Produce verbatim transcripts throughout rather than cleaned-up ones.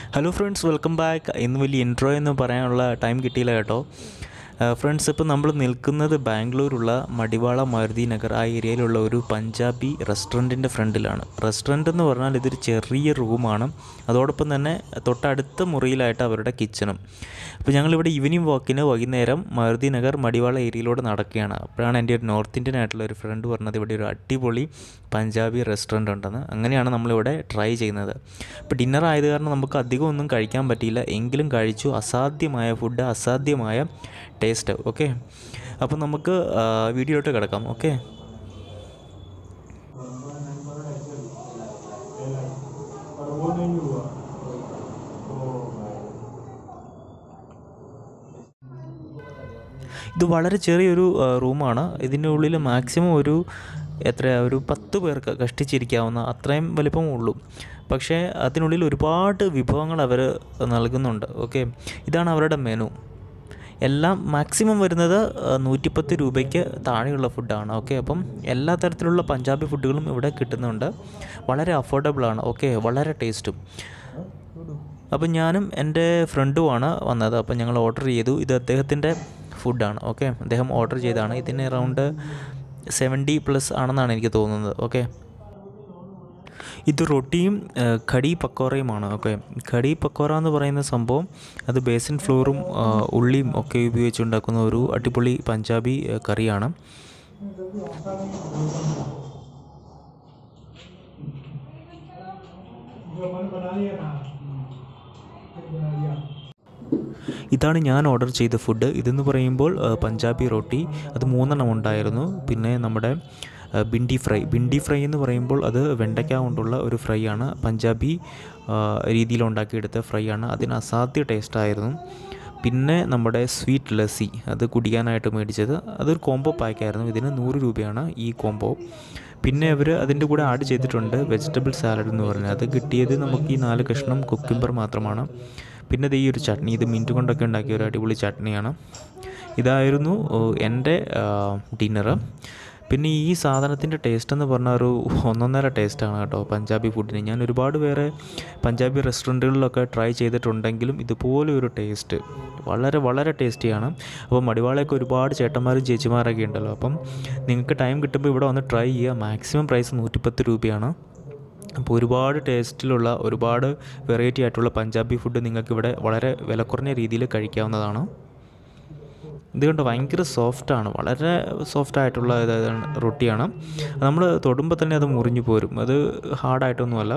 Hello friends, welcome back. ഇന്ന് വലിയ intro എന്ന് പറയാനുള്ള ടൈം കിട്ടിയില്ല കേട്ടോ. ഫ്രണ്ട്സ്, ഇപ്പോൾ നമ്മൾ നിൽക്കുന്നത് ബാംഗ്ലൂരുള്ള മടിവാള മാരുതി നഗർ ആ ഏരിയയിലുള്ള ഒരു പഞ്ചാബി റെസ്റ്റോറൻറ്റിൻ്റെ ഫ്രണ്ടിലാണ്. റെസ്റ്റോറൻറ്റ് എന്ന് പറഞ്ഞാൽ ഇതൊരു ചെറിയ റൂമാണ്, അതോടൊപ്പം തന്നെ തൊട്ടടുത്ത മുറിയിലായിട്ട് അവരുടെ കിച്ചണും. അപ്പോൾ ഞങ്ങളിവിടെ ഈവനിങ് വാക്കിന് വൈകുന്നേരം മാരുതി നഗർ മടിവാള ഏരിയയിലൂടെ നടക്കുകയാണ്. അപ്പോഴാണ് എൻ്റെ ഒരു നോർത്ത് ഇന്ത്യൻ ആയിട്ടുള്ള ഒരു ഫ്രണ്ട് പറഞ്ഞത് ഇവിടെ ഒരു അടിപൊളി പഞ്ചാബി റെസ്റ്റോറൻറ്റ് ഉണ്ടെന്ന്. അങ്ങനെയാണ് നമ്മളിവിടെ ട്രൈ ചെയ്യുന്നത്. ഇപ്പോൾ ഡിന്നർ ആയത് കാരണം നമുക്ക് അധികം ഒന്നും കഴിക്കാൻ പറ്റിയില്ല, എങ്കിലും കഴിച്ചു. അസാധ്യമായ ഫുഡ്, അസാധ്യമായ ടേസ്റ്റ്. ഓക്കെ, അപ്പോൾ നമുക്ക് വീഡിയോയിലോട്ട് കിടക്കാം. ഓക്കെ, ഇത് വളരെ ചെറിയൊരു റൂമാണ്. ഇതിൻ്റെ ഉള്ളിൽ മാക്സിമം ഒരു എത്ര ഒരു പത്ത് പേർക്ക് കഷ്ടിച്ചിരിക്കാവുന്ന അത്രയും വലിപ്പമേ ഉള്ളൂ. പക്ഷേ അതിനുള്ളിൽ ഒരുപാട് വിഭവങ്ങൾ അവർ നൽകുന്നുണ്ട്. ഓക്കെ, ഇതാണ് അവരുടെ മെനു. എല്ലാം മാക്സിമം വരുന്നത് നൂറ്റിപ്പത്ത് രൂപയ്ക്ക് താഴെയുള്ള ഫുഡാണ്. ഓക്കെ, അപ്പം എല്ലാ തരത്തിലുള്ള പഞ്ചാബി ഫുഡുകളും ഇവിടെ കിട്ടുന്നുണ്ട്. വളരെ അഫോർഡബിളാണ്. ഓക്കെ, വളരെ ടേസ്റ്റും. അപ്പം ഞാനും എൻ്റെ ഫ്രണ്ടുമാണ് വന്നത്. അപ്പം ഞങ്ങൾ ഓർഡർ ചെയ്തു. ഇത് അദ്ദേഹത്തിൻ്റെ ഫുഡാണ്. ഓക്കെ, അദ്ദേഹം ഓർഡർ ചെയ്താണ്. ഇതിന് അറൗണ്ട് സെവൻറ്റി പ്ലസ് ആണെന്നാണ് എനിക്ക് തോന്നുന്നത്. ഓക്കെ, ഇത് റൊട്ടിയും ഖടി പക്കോറയുമാണ്. ഓക്കെ, ഖടി പക്കോറ എന്ന് പറയുന്ന സംഭവം അത് ബേസിൻ ഫ്ലോറും ഉള്ളിയും ഒക്കെ ഉപയോഗിച്ചുണ്ടാക്കുന്ന ഒരു അടിപൊളി പഞ്ചാബി കറിയാണ്. ഇതാണ് ഞാൻ ഓർഡർ ചെയ്ത ഫുഡ്. ഇതെന്ന് പറയുമ്പോൾ പഞ്ചാബി റൊട്ടി, അത് മൂന്നെണ്ണം ഉണ്ടായിരുന്നു. പിന്നെ നമ്മുടെ ബിണ്ടി ഫ്രൈ. ബിണ്ടി ഫ്രൈ എന്ന് പറയുമ്പോൾ അത് വെണ്ടയ്ക്ക കൊണ്ടുള്ള ഒരു ഫ്രൈ ആണ്. പഞ്ചാബി രീതിയിൽ ഉണ്ടാക്കിയെടുത്ത ഫ്രൈ ആണ്. അതിന് അസാധ്യ ടേസ്റ്റായിരുന്നു. പിന്നെ നമ്മുടെ സ്വീറ്റ് ലസ്സി, അത് കുടിക്കാനായിട്ട് മേടിച്ചത്, അതൊരു കോംബോ പാക്കായിരുന്നു. ഇതിന് നൂറ് രൂപയാണ് ഈ കോംബോ. പിന്നെ അവർ അതിൻ്റെ കൂടെ ആഡ് ചെയ്തിട്ടുണ്ട് വെജിറ്റബിൾ സാലഡ് എന്ന് പറഞ്ഞാൽ. അത് കിട്ടിയത് നമുക്ക് ഈ നാല് കഷ്ണം കുക്കുംബർ മാത്രമാണ്. പിന്നെ ഇത് ഈ ഒരു ചട്നി, ഇത് മിൻറ്റ് കൊണ്ടൊക്കെ ഉണ്ടാക്കിയ ഒരു അടിപൊളി ചട്നിയാണ്. ഇതായിരുന്നു എൻ്റെ ഡിന്നറ്. പിന്നെ ഈ സാധനത്തിൻ്റെ ടേസ്റ്റ് എന്ന് പറഞ്ഞാൽ ഒരു ഒന്നൊന്നര ടേസ്റ്റാണ് കേട്ടോ പഞ്ചാബി ഫുഡിന്. ഞാൻ ഒരുപാട് പേരെ പഞ്ചാബി റെസ്റ്റോറൻറ്റുകളിലൊക്കെ ട്രൈ ചെയ്തിട്ടുണ്ടെങ്കിലും ഇതുപോലെ ഒരു ടേസ്റ്റ് വളരെ വളരെ ടേസ്റ്റിയാണ്. അപ്പോൾ മടിവാളയൊക്കെ ഒരുപാട് ചേട്ടന്മാരും ചേച്ചിമാരൊക്കെ ഉണ്ടല്ലോ. അപ്പം നിങ്ങൾക്ക് ടൈം കിട്ടുമ്പോൾ ഇവിടെ വന്ന് ട്രൈ ചെയ്യുക. മാക്സിമം പ്രൈസ് നൂറ്റിപ്പത്ത് രൂപയാണ്. അപ്പോൾ ഒരുപാട് ടേസ്റ്റിലുള്ള ഒരുപാട് വെറൈറ്റി ആയിട്ടുള്ള പഞ്ചാബി ഫുഡ് നിങ്ങൾക്കിവിടെ വളരെ വില കുറഞ്ഞ രീതിയിൽ കഴിക്കാവുന്നതാണ്. ഇത് കണ്ടോ, ഭയങ്കര സോഫ്റ്റാണ്, വളരെ സോഫ്റ്റായിട്ടുള്ള ഇതാണ് റൊട്ടിയാണ്. നമ്മൾ തൊടുമ്പോൾ തന്നെ അത് മുറിഞ്ഞു പോരും, അത് ഹാർഡായിട്ടൊന്നുമല്ല.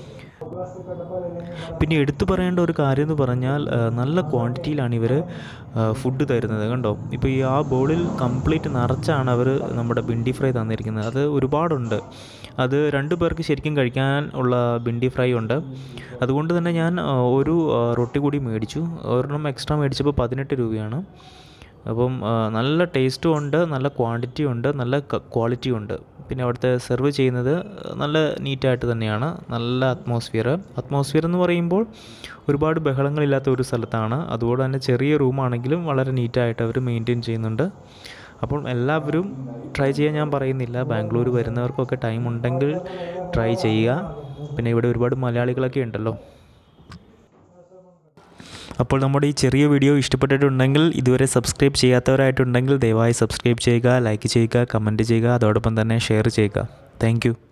പിന്നെ എടുത്തു പറയേണ്ട ഒരു കാര്യം എന്ന് പറഞ്ഞാൽ നല്ല ക്വാണ്ടിറ്റിയിലാണ് ഇവർ ഫുഡ് തരുന്നത്. കണ്ടോ, ഇപ്പോൾ ഈ ആ ബൗളിൽ കംപ്ലീറ്റ് നിറച്ചാണ് അവർ നമ്മുടെ ബിണ്ടി ഫ്രൈ തന്നിരിക്കുന്നത്. അത് ഒരുപാടുണ്ട്. അത് രണ്ട് പേർക്ക് ശരിക്കും കഴിക്കാൻ ഉള്ള ബിണ്ടി ഫ്രൈ ഉണ്ട്. അതുകൊണ്ട് തന്നെ ഞാൻ ഒരു റൊട്ടി കൂടി മേടിച്ചു. ഒരെണ്ണം എക്സ്ട്രാ മേടിച്ചപ്പോൾ പതിനെട്ട് രൂപയാണ്. അപ്പം നല്ല ടേസ്റ്റും ഉണ്ട്, നല്ല ക്വാണ്ടിറ്റിയും ഉണ്ട്, നല്ല ക്വാളിറ്റിയും ഉണ്ട്. പിന്നെ അവിടുത്തെ സെർവ് ചെയ്യുന്നത് നല്ല നീറ്റായിട്ട് തന്നെയാണ്. നല്ല അറ്റ്മോസ്ഫിയർ അറ്റ്മോസ്ഫിയർ എന്ന് പറയുമ്പോൾ ഒരുപാട് ബഹളങ്ങളില്ലാത്ത ഒരു സ്ഥലത്താണ്. അതുകൊണ്ട് തന്നെ ചെറിയ റൂമാണെങ്കിലും വളരെ നീറ്റായിട്ട് അവർ മെയിൻറ്റെയിൻ ചെയ്യുന്നുണ്ട്. അപ്പോൾ എല്ലാവരും ട്രൈ ചെയ്യാൻ ഞാൻ പറയുന്നില്ല. ബാംഗ്ലൂർ വരുന്നവർക്കൊക്കെ ടൈം ഉണ്ടെങ്കിൽ ട്രൈ ചെയ്യുക. പിന്നെ ഇവിടെ ഒരുപാട് മലയാളികളൊക്കെ ഉണ്ടല്ലോ. അപ്പോൾ നമ്മുടെ ഈ ചെറിയ വീഡിയോ ഇഷ്ടപ്പെട്ടിട്ടുണ്ടെങ്കിൽ, ഇതുവരെ സബ്സ്ക്രൈബ് ചെയ്യാത്തവരായിട്ടുണ്ടെങ്കിൽ ദയവായി സബ്സ്ക്രൈബ് ചെയ്യുക, ലൈക്ക് ചെയ്യുക, കമൻറ്റ് ചെയ്യുക, അതോടൊപ്പം തന്നെ ഷെയർ ചെയ്യുക. താങ്ക്